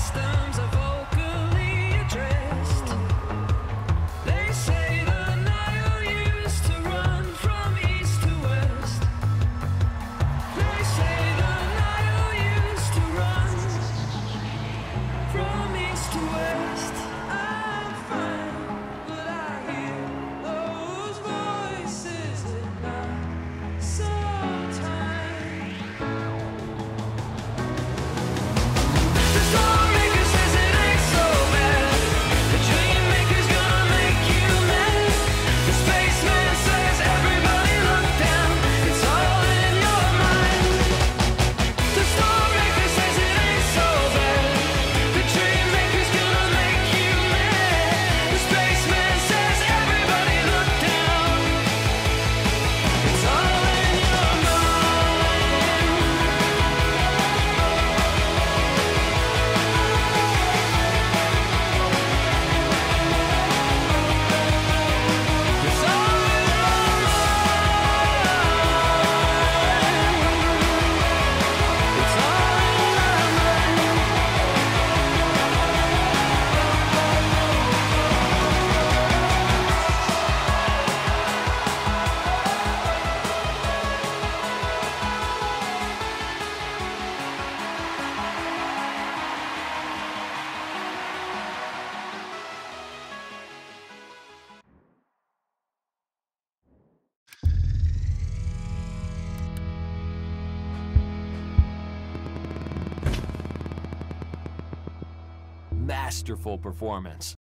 systems are vocally addressed. They say the Nile used to run from east to west. They say the Nile used to run from east to west. I'm fine, but I hear those voices at night sometimes. The stormmaker says it ain't so bad. The dream maker's gonna make you mad. The spaceman says everybody look down. It's all in your mind. The stormmaker says it ain't so bad. The dream maker's gonna make you mad. The spaceman says everybody look down. It's all in your mind. It's all in your mind. It's all in your mind. Masterful performance.